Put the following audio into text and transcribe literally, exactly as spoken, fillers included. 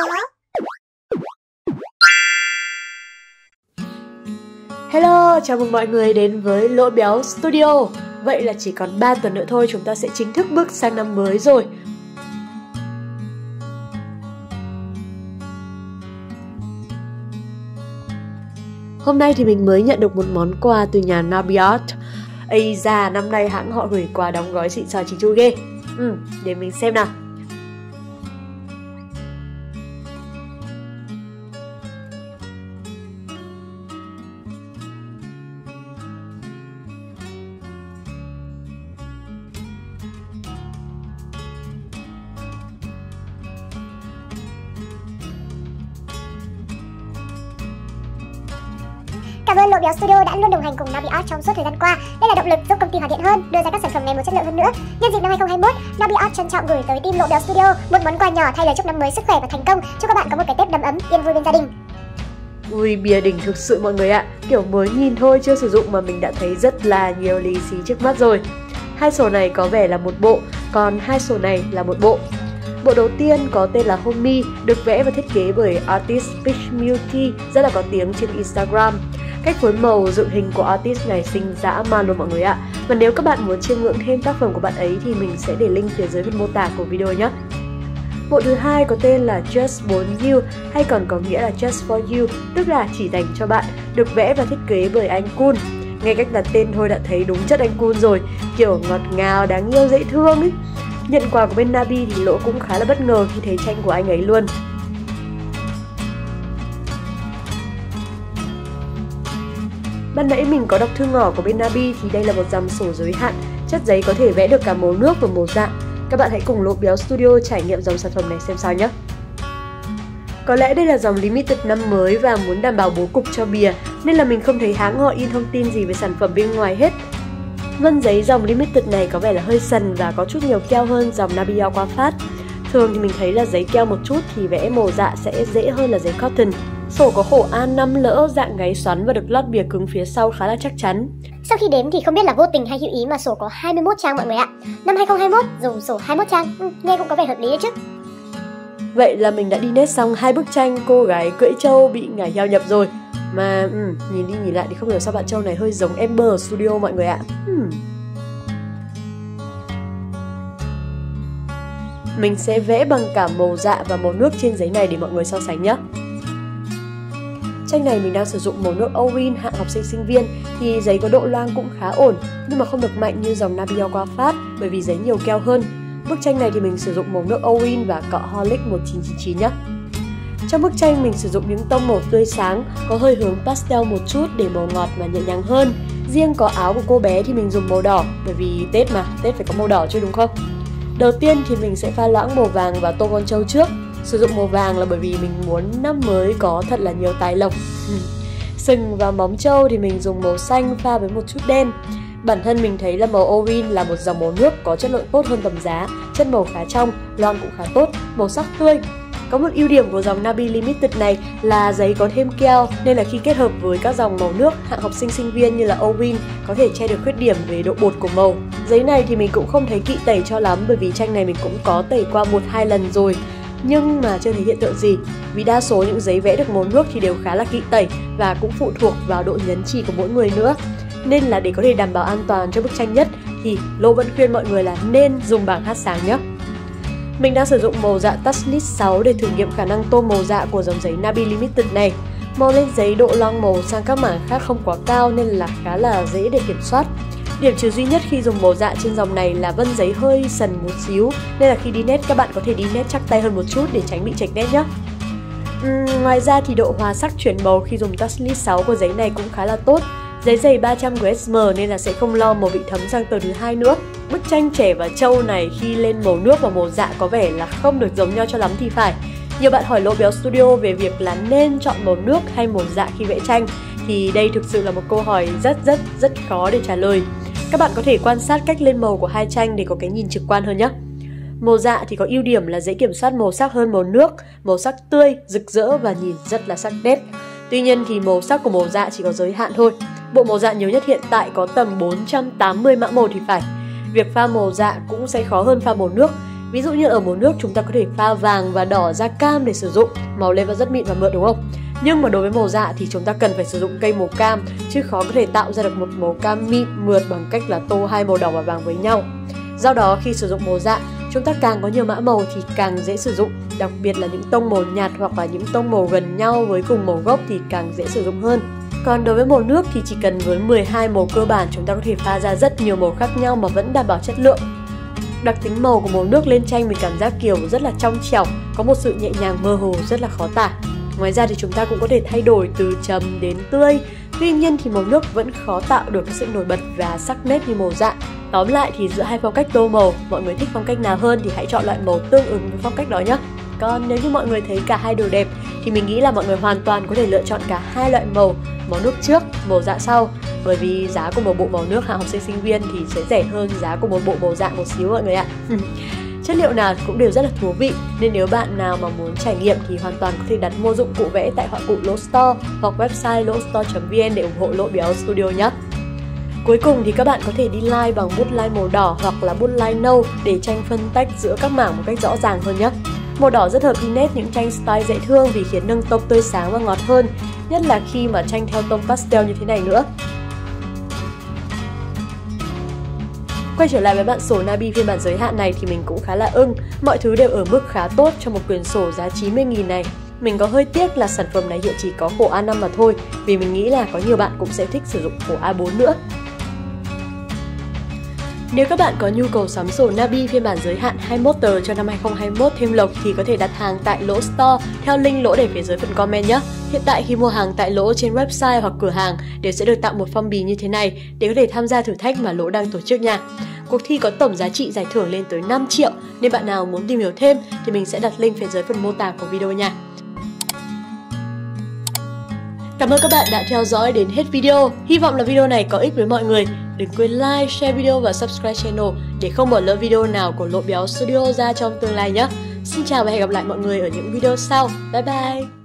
quá. Hello, chào mừng mọi người đến với Lỗ Béo Studio. Vậy là chỉ còn ba tuần nữa thôi chúng ta sẽ chính thức bước sang năm mới rồi. Hôm nay thì mình mới nhận được một món quà từ nhà Nabiart. Ây da, năm nay hãng họ gửi quà đóng gói xịn sò chính chu ghê. Ừ, để mình xem nào. Cảm ơn Lỗ Béo Studio đã luôn đồng hành cùng Nabiart trong suốt thời gian qua. Đây là động lực giúp công ty hoàn thiện hơn, đưa ra các sản phẩm ngày một chất lượng hơn nữa. Nhân dịp năm hai không hai mốt, Nabiart trân trọng gửi tới team Lỗ Béo Studio một món quà nhỏ thay lời chúc năm mới sức khỏe và thành công. Chúc các bạn có một cái Tết đầm ấm, yên vui bên gia đình. Ui, bìa đỉnh thực sự mọi người ạ. Kiểu mới nhìn thôi chưa sử dụng mà mình đã thấy rất là nhiều lì xì trước mắt rồi. Hai sổ này có vẻ là một bộ, còn hai sổ này là một bộ. Bộ đầu tiên có tên là Homie, được vẽ và thiết kế bởi artist Peach Beauty, rất là có tiếng trên Instagram. Cách phối màu dựng hình của artist này xinh dã man luôn mọi người ạ. Và nếu các bạn muốn chiêm ngưỡng thêm tác phẩm của bạn ấy thì mình sẽ để link phía dưới phần mô tả của video nhé. Bộ thứ hai có tên là Just For You, hay còn có nghĩa là Just For You, tức là chỉ dành cho bạn, được vẽ và thiết kế bởi anh Kun. Nghe cách đặt tên thôi đã thấy đúng chất anh Kun rồi, kiểu ngọt ngào, đáng yêu, dễ thương ấy. Nhận quà của bên Nabi thì Lỗ cũng khá là bất ngờ khi thấy tranh của anh ấy luôn. Ban nãy mình có đọc thư ngỏ của bên Nabi thì đây là một dòng sổ giới hạn, chất giấy có thể vẽ được cả màu nước và màu dạ. Các bạn hãy cùng Lỗ Béo Studio trải nghiệm dòng sản phẩm này xem sao nhé. Có lẽ đây là dòng limited năm mới và muốn đảm bảo bố cục cho bìa, nên là mình không thấy hãng họ in thông tin gì về sản phẩm bên ngoài hết. Vân giấy dòng limited này có vẻ là hơi sần và có chút nhiều keo hơn dòng Nabiart qua phát. Thường thì mình thấy là giấy keo một chút thì vẽ màu dạ sẽ dễ hơn là giấy cotton. Sổ có khổ A năm lỡ, dạng gáy xoắn và được lót bìa cứng phía sau khá là chắc chắn. Sau khi đếm thì không biết là vô tình hay hữu ý mà sổ có hai mươi mốt trang mọi người ạ. Năm hai không hai mốt dùng sổ hai mươi mốt trang, ừ, nghe cũng có vẻ hợp lý đấy chứ. Vậy là mình đã đi nét xong hai bức tranh cô gái cưỡi trâu bị ngả heo nhập rồi. Mà ừ, nhìn đi nhìn lại thì không hiểu sao bạn trâu này hơi giống Amber ở studio mọi người ạ. Hmm. Mình sẽ vẽ bằng cả màu dạ và màu nước trên giấy này để mọi người so sánh nhé. Tranh này mình đang sử dụng màu nước Owin hạng học sinh sinh viên thì giấy có độ loang cũng khá ổn, nhưng mà không được mạnh như dòng Nabiart qua phát bởi vì giấy nhiều keo hơn. Bức tranh này thì mình sử dụng màu nước Owin và cọ Horlick một chín chín chín nhé. Trong bức tranh mình sử dụng những tông màu tươi sáng, có hơi hướng pastel một chút để màu ngọt mà nhẹ nhàng hơn. Riêng có áo của cô bé thì mình dùng màu đỏ bởi vì Tết mà, Tết phải có màu đỏ chứ đúng không? Đầu tiên thì mình sẽ pha loãng màu vàng vào tô con trâu trước. Sử dụng màu vàng là bởi vì mình muốn năm mới có thật là nhiều tài lộc. Sừng và móng trâu thì mình dùng màu xanh pha với một chút đen. Bản thân mình thấy là màu Owin là một dòng màu nước có chất lượng tốt hơn tầm giá, chất màu khá trong, loang cũng khá tốt, màu sắc tươi. Có một ưu điểm của dòng Nabi Limited này là giấy có thêm keo, nên là khi kết hợp với các dòng màu nước hạng học sinh sinh viên như là Owin có thể che được khuyết điểm về độ bột của màu. Giấy này thì mình cũng không thấy kỵ tẩy cho lắm bởi vì tranh này mình cũng có tẩy qua một hai lần rồi, nhưng mà chưa thấy hiện tượng gì. Vì đa số những giấy vẽ được màu nước thì đều khá là kỵ tẩy và cũng phụ thuộc vào độ nhấn chì của mỗi người nữa. Nên là để có thể đảm bảo an toàn cho bức tranh nhất thì Lô vẫn khuyên mọi người là nên dùng bảng hát sáng nhé. Mình đang sử dụng màu dạ Touchless sáu để thử nghiệm khả năng tô màu dạ của dòng giấy Nabi Limited này. Màu lên giấy độ loang màu sang các mảng khác không quá cao nên là khá là dễ để kiểm soát. Điểm trừ duy nhất khi dùng màu dạ trên dòng này là vân giấy hơi sần một xíu, nên là khi đi nét các bạn có thể đi nét chắc tay hơn một chút để tránh bị chệch nét nhé. Uhm, ngoài ra thì độ hòa sắc chuyển màu khi dùng Touchless sáu của giấy này cũng khá là tốt. Giấy dày ba trăm gam nên là sẽ không lo màu bị thấm sang tờ thứ hai nữa. Bức tranh trẻ và trâu này khi lên màu nước và màu dạ có vẻ là không được giống nhau cho lắm thì phải. Nhiều bạn hỏi Lỗ Béo Studio về việc là nên chọn màu nước hay màu dạ khi vẽ tranh, thì đây thực sự là một câu hỏi rất rất rất khó để trả lời. Các bạn có thể quan sát cách lên màu của hai tranh để có cái nhìn trực quan hơn nhé. Màu dạ thì có ưu điểm là dễ kiểm soát màu sắc hơn màu nước, màu sắc tươi, rực rỡ và nhìn rất là sắc nét. Tuy nhiên thì màu sắc của màu dạ chỉ có giới hạn thôi. Bộ màu dạ nhiều nhất hiện tại có tầm bốn trăm tám mươi mã màu thì phải. Việc pha màu dạ cũng sẽ khó hơn pha màu nước. Ví dụ như ở màu nước chúng ta có thể pha vàng và đỏ da cam để sử dụng, màu lên và rất mịn và mượt đúng không? Nhưng mà đối với màu dạ thì chúng ta cần phải sử dụng cây màu cam, chứ khó có thể tạo ra được một màu cam mịn mượt bằng cách là tô hai màu đỏ và vàng với nhau. Do đó khi sử dụng màu dạ, chúng ta càng có nhiều mã màu thì càng dễ sử dụng, đặc biệt là những tông màu nhạt hoặc là những tông màu gần nhau với cùng màu gốc thì càng dễ sử dụng hơn. Còn đối với màu nước thì chỉ cần với mười hai màu cơ bản chúng ta có thể pha ra rất nhiều màu khác nhau mà vẫn đảm bảo chất lượng. Đặc tính màu của màu nước lên tranh mình cảm giác kiểu rất là trong trẻo, có một sự nhẹ nhàng mơ hồ rất là khó tả. Ngoài ra thì chúng ta cũng có thể thay đổi từ trầm đến tươi. Tuy nhiên thì màu nước vẫn khó tạo được cái sự nổi bật và sắc nét như màu dạ. Tóm lại thì giữa hai phong cách tô màu, mọi người thích phong cách nào hơn thì hãy chọn loại màu tương ứng với phong cách đó nhé. Còn nếu như mọi người thấy cả hai đều đẹp thì mình nghĩ là mọi người hoàn toàn có thể lựa chọn cả hai loại màu, màu nước trước, màu dạ sau. Bởi vì giá của một bộ màu nước hạng học sinh sinh viên thì sẽ rẻ hơn giá của một bộ màu dạ một xíu mọi người ạ. Chất liệu nào cũng đều rất là thú vị, nên nếu bạn nào mà muốn trải nghiệm thì hoàn toàn có thể đặt mua dụng cụ vẽ tại họa cụ Lỗ Store hoặc website lỗ store chấm vn để ủng hộ Lỗ Béo Studio nhé. Cuối cùng thì các bạn có thể đi line bằng bút line màu đỏ hoặc là bút line nâu để tranh phân tách giữa các mảng một cách rõ ràng hơn nhé. Màu đỏ rất hợp đi nét những tranh style dễ thương vì khiến nâng tông tươi sáng và ngọt hơn, nhất là khi mà tranh theo tông pastel như thế này nữa. Quay trở lại với bản sổ Nabi phiên bản giới hạn này thì mình cũng khá là ưng, mọi thứ đều ở mức khá tốt cho một quyển sổ giá chín mươi nghìn này. Mình có hơi tiếc là sản phẩm này hiện chỉ có khổ A năm mà thôi, vì mình nghĩ là có nhiều bạn cũng sẽ thích sử dụng khổ A bốn nữa. Nếu các bạn có nhu cầu sắm sổ Nabi phiên bản giới hạn hai mươi mốt tờ cho năm hai không hai mốt thêm lộc thì có thể đặt hàng tại Lỗ Store theo link Lỗ để phía dưới phần comment nhé. Hiện tại khi mua hàng tại Lỗ trên website hoặc cửa hàng đều sẽ được tặng một phong bì như thế này để có thể tham gia thử thách mà Lỗ đang tổ chức nha. Cuộc thi có tổng giá trị giải thưởng lên tới năm triệu, nên bạn nào muốn tìm hiểu thêm thì mình sẽ đặt link phía dưới phần mô tả của video nha. Cảm ơn các bạn đã theo dõi đến hết video. Hy vọng là video này có ích với mọi người. Đừng quên like, share video và subscribe channel để không bỏ lỡ video nào của Lỗ Béo Studio ra trong tương lai nhé. Xin chào và hẹn gặp lại mọi người ở những video sau. Bye bye!